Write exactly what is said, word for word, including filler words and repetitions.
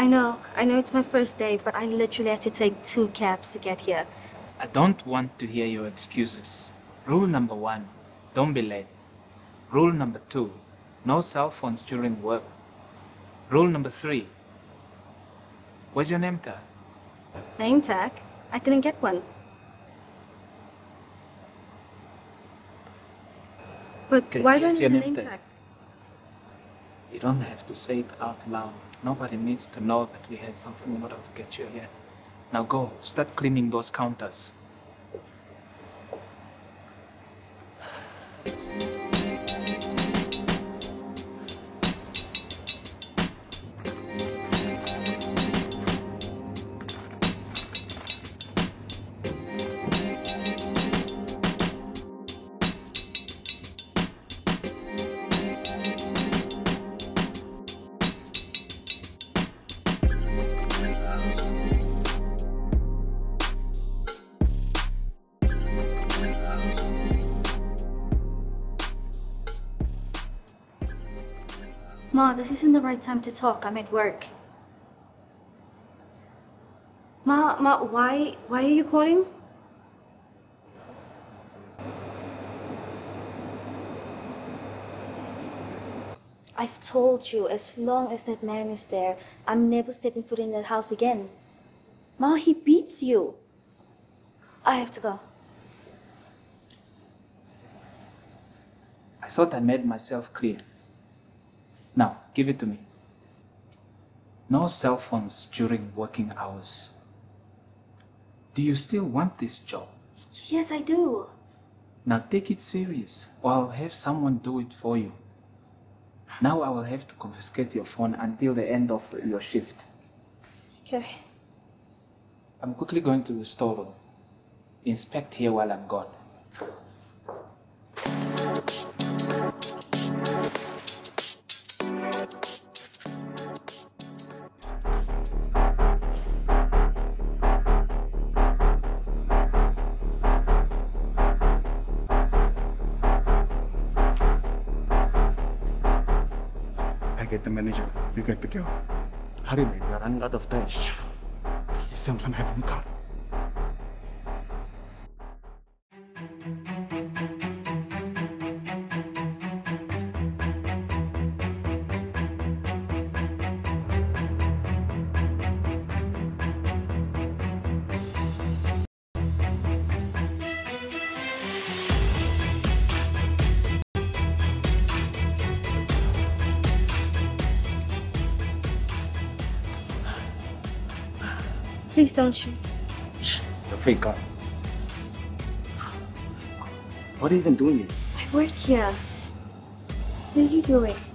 know, I know it's my first day, but I literally had to take two cabs to get here. I don't want to hear your excuses. Rule number one, don't be late. Rule number two, no cell phones during work. Rule number three, where's your name tag? Name tag? I didn't get one. But Okay, why don't here's you your have a name name tag. tag? You don't have to say it out loud. Nobody needs to know that we had something in order to get you here. Now go, start cleaning those counters. Ma, this isn't the right time to talk. I'm at work. Ma, Ma, why, why are you calling? I've told you, as long as that man is there, I'm never stepping foot in that house again. Ma, he beats you. I have to go. I thought I made myself clear. Now, give it to me. No cell phones during working hours. Do you still want this job? Yes, I do. Now take it serious, or I'll have someone do it for you. Now I will have to confiscate your phone until the end of your shift. Okay. I'm quickly going to the storeroom. Inspect here while I'm gone. Get the manager. You get the girl. Hurry, man. We are running out of time. Shut up. Yes, I'm gonna have him cut. Please don't shoot. It's a fake gun. What are you even doing here? I work here. What are you doing?